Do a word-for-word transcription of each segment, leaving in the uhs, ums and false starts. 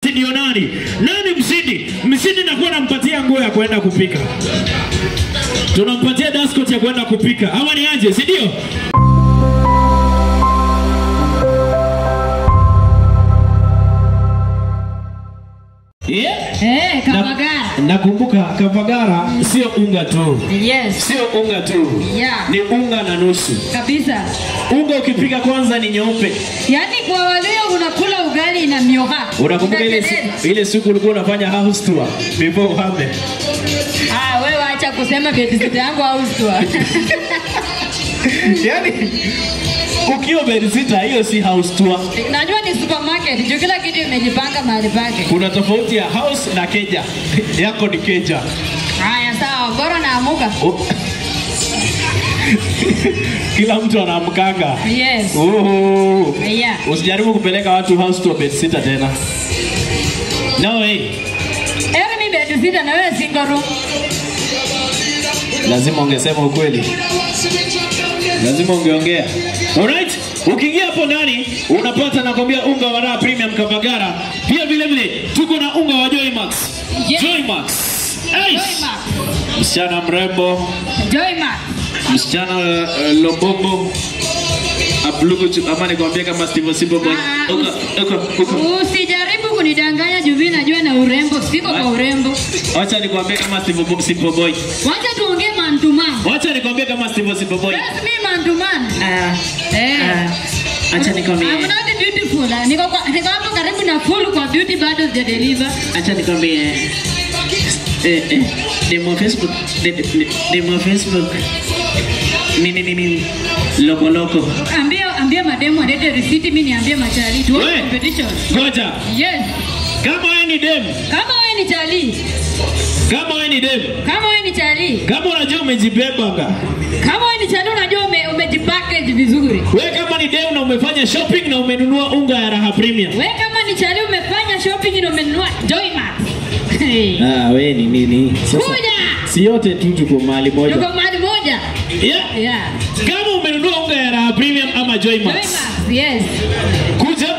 ndio nani? Nani mshindi? Mshindi nakuwa nampatia nguo ya kwenda kupika. Tunampatia dust ya kwenda kupika. Ama ni aje, si ndio? Yeah. Eh, Kavagara. Nakumbuka Kavagara sio unga tu. Yes. Sio unga tu. Yeah. Ni unga na nusu. Kabisa. Unga ukipika kwanza ni nyeupe. Yaani kwa waleo unakula ugali na mioha. Unakumbuka ile ile siku ulikuwa unafanya house tour before uhame. Ah, wewe acha kusema bedsit yangu house tour. Yaani ukiwa bedsit hiyo si house tour. Najua ni supermarket, juu kila kitu imejipanga mahali pake. Kuna tofauti ya house na keja. Yako ni keja. Haya sawa, bora naamuka. Oh. Kila mtu anaamkanga. Yes. Oh. Yeah. Usijaribu kupeleka watu house tour bedsit tena. No way. Ewe mi bedsit na wewe single room. Lazima ungesema ukweli. Lazima ungeongea. Alright? Ukiingia hapo ndani unapata nakwambia unga wa Raha Premium Kavagara. Pia vile vile tuko na unga wa Joymax. Yeah. Joymax. Joymax. Msichana mrembo. Joymax. Msichana uh, lobombo. Ablugo ama nikwambia kama Steve Simbo boy. Uh, uka, uka, uka. Usijaribu kunidanganya juu mimi najua na urembo, siko kwa urembo. Acha nikwambie kama Steve Simbo boy. Wacha tuongee man to man. Wacha nikwambie kama Steve Simbo boy. That's me man to man. Ah. Eh. Uh, acha nikwambie. I'm not beautiful. Niko kwa niko hapo karibu na full kwa beauty bado sija deliver. Acha nikwambie. Eh eh. Demo Facebook. Demo Facebook. Nini nini. Loko loko. Ambia ambia mademo alete receipt, mimi niambie machali tu competition. Ngoja. Yes. Kama wewe ni dem. Kama wewe ni chali. Kama wewe ni dem. Kama wewe ni chali. Kama unajua umejibebanga. Kama wewe ni chali unajua ume umejipackage vizuri. Wewe kama ni dem na umefanya shopping na umenunua unga ya Raha Premium. Wewe kama ni chali umefanya shopping na umenunua Joymax. Ah, wewe ni nini? Sasa si yote tu tuko mahali moja. Tuko mahali moja. Yeah. Yeah. Kama umenunua unga ya Raha Premium ama Joymax. Joymax, yes. Kuja.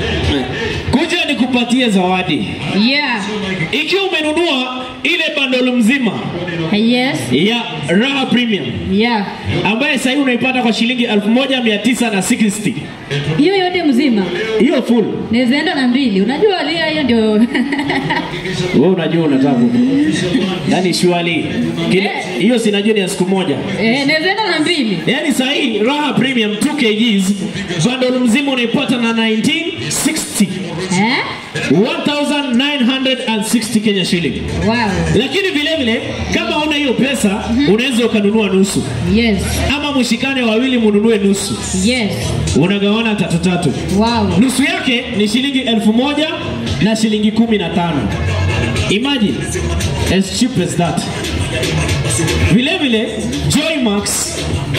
Kuja nikupatie zawadi. Yeah. Ikiwa umenunua ile bundle mzima. Yes. Ya Raha Premium. Yeah. Ambaye sasa unaipata kwa shilingi elfu moja mia tisa na sitini. Hiyo yote mzima. Hiyo full. Nizaenda na mbili. Unajua alia hiyo ndio. Wewe unajua unataka. Yaani shwali. Hiyo eh. Sinajua ni ya siku moja. Eh, nizaenda na mbili. Yaani sasa hii Raha Premium two kilograms bundle mzima unaipata na nineteen sixty. Eh? one thousand nine hundred sixty Kenya shilling. Wow. Lakini vile vile kama una hiyo pesa mm -hmm. Unaweza ukanunua nusu. Yes. Ama mshikane wawili mununue nusu. Yes. Unagawana tatu tatu. Wow. Nusu yake ni shilingi elfu moja na shilingi kumi na tano. Imagine as cheap as that. Vile vile Joymax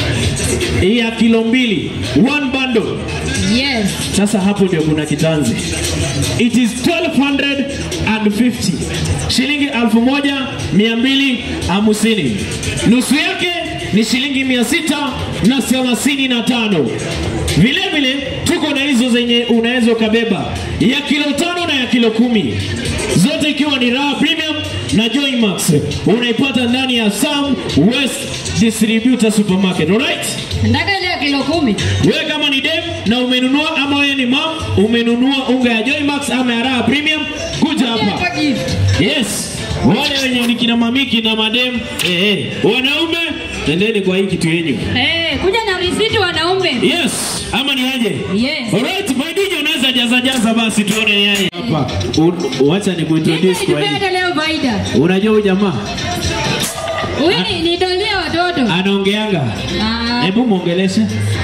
ya kilo mbili one bundle. Yes. Sasa hapo ndio kuna kitanzi. It is twelve fifty. Shilingi elfu moja mia mbili hamsini. Nusu yake ni shilingi mia sita na thelathini na tano. Vile vile tuko na hizo zenye unaweza kabeba ya kilo tano na ya kilo kumi. Zote ikiwa ni Raha Premium na Joymax. Unaipata ndani ya Sam West Distributor Supermarket. Alright? Ndaka ile ya kilo kumi. Wewe kama ni dem na umenunua ama wewe ni mom, umenunua unga ya Joymax ama ya Raha Premium, kuja hapa. Yes. Wale wenye ni kina mamiki na madem, eh eh. Wanaume, tendeni kwa hii kitu yenu. Eh, kuja na receipt wanaume. Yes. Ama ni aje? Yes. Alright, my D J unaweza jaza jaza basi tuone ni yeye hapa. Wacha ni kuintroduce kwa hii. Leo Vaida. Unajua huyu jamaa? Huyu ni dolia watoto. Anaongeanga. Ah. Hebu muongeleshe.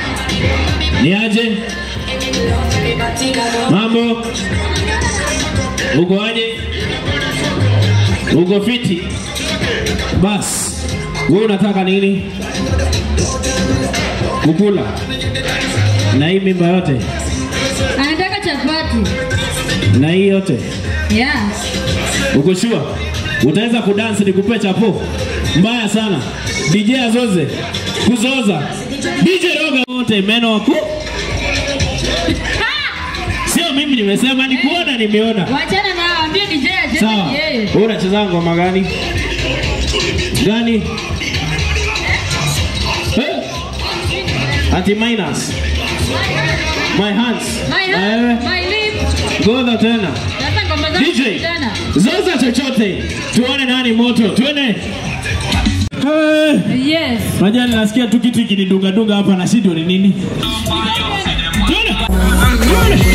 Ni aje? Mambo. Uko aje? Uko fiti? Bas. Wewe unataka nini? Kukula. Na hii mimba yote. Anataka chapati. Na hii yote. Yeah. Uko sure? Utaweza kudance nikupe chapo? Mbaya sana. D J azoze. Kuzoza. D J roga wote meno wako. Sio mimi nimesema ni kuona nimeona. Wachana na Mwambie D J acheze Sawa. yeye. Wewe unacheza ngoma gani? Gani? Eh? Ati minus. My hands. My Na hand, wewe? my lips. Godha tena. Sasa ngoma za D J. tena. Zoza chochote. Tuone nani moto. Tuone. Hey. Yes. Majani nasikia tu kitu kinidunga dunga hapa na shida ni nini? Tuone. Tuone.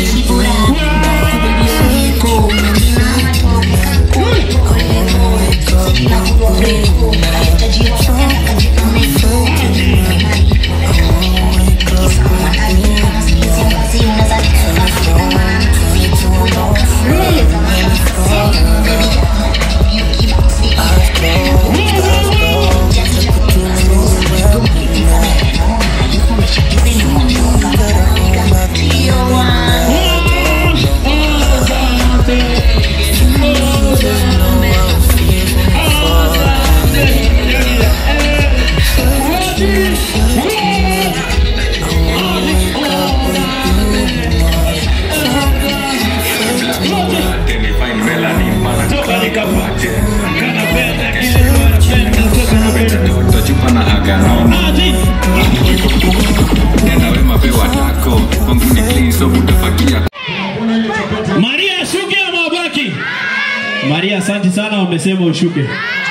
Maria shuke ama abaki? Maria asante sana umesema ushuke.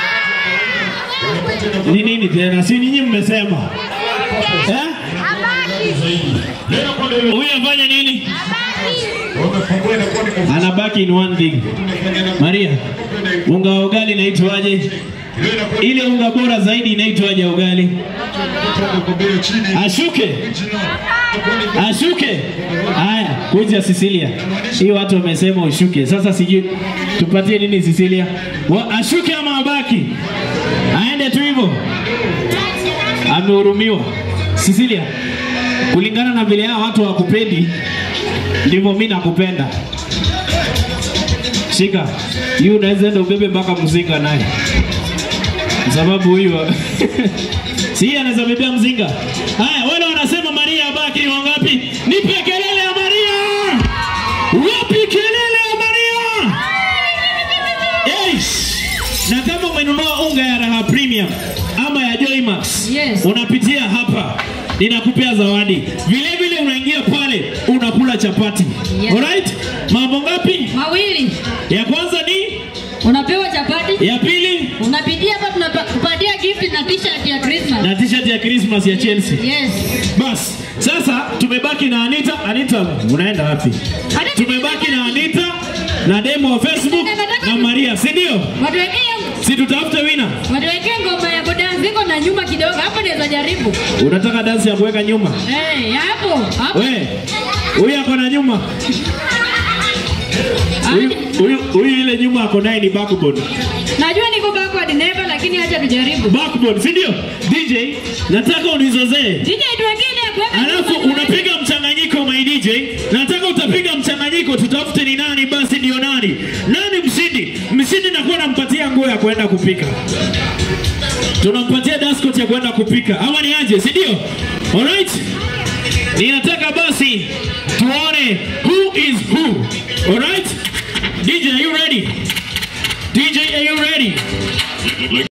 Ni nini tena? Si nyinyi mmesema. Eh? Huyu afanya nini? Anabaki in one thing. Maria, unga wa ugali inaitwaje? Ile unga bora zaidi inaitwaje ugali? Ashuke. Ashuke. Haya, kuja Cecilia. Hii watu wamesema ushuke. Sasa sijui tupatie nini Cecilia? Wa, ashuke ama abaki? Aende tu hivyo. Amehurumiwa. Cecilia, kulingana na vile hao watu wakupendi, ndivyo mimi nakupenda. Shika. Hiyo unaweza enda ubebe mpaka mzinga naye. Sababu huyu si anaweza bebea mzinga. Haya, wale wanasema Maria abaki ni wangapi? Nipe kelele ya Maria. Wapi kelele ya Maria? Yes. Na kama umenunua unga ya Raha Premium ama ya Joymax, Yes. unapitia hapa, ninakupea zawadi. Vile vile unaingia pale, unakula chapati. Yes. Alright? Mambo ngapi? Mawili. Ya kwanza ni Unapewa chapati. ya pili Unapitia hapa tunakupatia gift na t-shirt ya Christmas. na t-shirt ya Christmas ya Chelsea. Yes. Bas, sasa tumebaki na Anita. Anita, unaenda wapi? Anita, Tumebaki na Anita na demo wa Facebook na Maria, si ndio? Watuwekee Si tutafute wina. watuwekee ngoma ya bodanziko na nyuma kidogo. Hapo naweza jaribu. Unataka dansi ya kuweka nyuma? Eh, hey, hapo. Hapo. We, huyu ako na nyuma. Huyu huyu huyu ile nyuma ako naye ni backbone. Najua niko backward never, lakini acha tujaribu. Backbone, si ndio? D J, nataka unizozee. D J tuwekee ya kuweka. Alafu unapiga mchanganyiko my D J. Nataka utapiga mchanganyiko, tutafute ni nani basi ndio nani. Nani mshindi? Mshindi nakuwa nampatia nguo ya kwenda kupika. Tunampatia dashcoat ya kwenda kupika. Ama ni aje, si ndio? Alright? Ninataka basi tuone who is who. Alright? D J, are you ready? D J, are you ready?